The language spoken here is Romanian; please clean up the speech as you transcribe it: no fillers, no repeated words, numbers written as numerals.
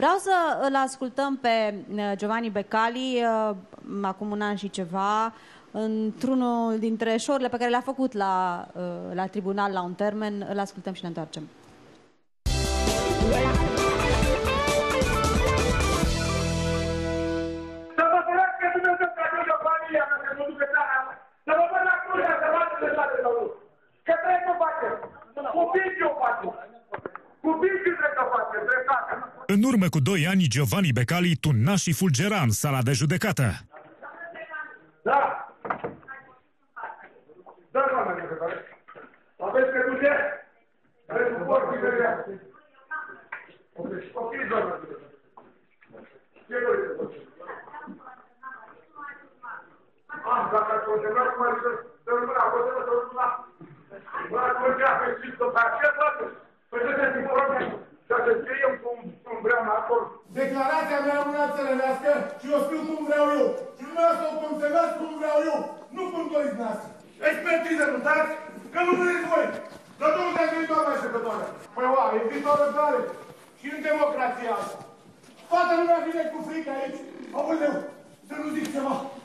Vreau să îl ascultăm pe Giovanni Becali, acum un an și ceva, într-unul dintre show-urile pe care le-a făcut la tribunal la un termen. Îl ascultăm și ne întoarcem. Să vă furați că Dumnezeu că ajunge familia mea, să mă ducă țara mea. Să vă văd la Cluj, să vă de toate la urmă. Că trebuie să o facem. Cu pinci o facem. Cu pinci trebuie să o facem, dreptate. În urmă cu 2 ani, Giovanni Becali tuna și fulgera în sala de judecată. Da. Da, doamne, secretare. Aveți pe duce? Aveți un port din ea. Ok, doamne, secretare. Ce doriți să dacă ați concentrat cum ar fi să rămână, a fost să rămână. Bă, atunci a festit să fac ce toate? Păi să te informăm să se scriem cum vreau acolo. Declarația mea una țărănească și o scriu cum vreau eu. Și dumneavoastră o consemnați cum vreau eu, nu cum doriți noastră. Expertiză, nu dați? Că nu vreți voi. Dar domnul te-a gândit doamna secretară. Păi oa, există o răbdare. Și în democrația asta. Toată lumea vine cu frică aici. Aoleu, să nu zic ceva.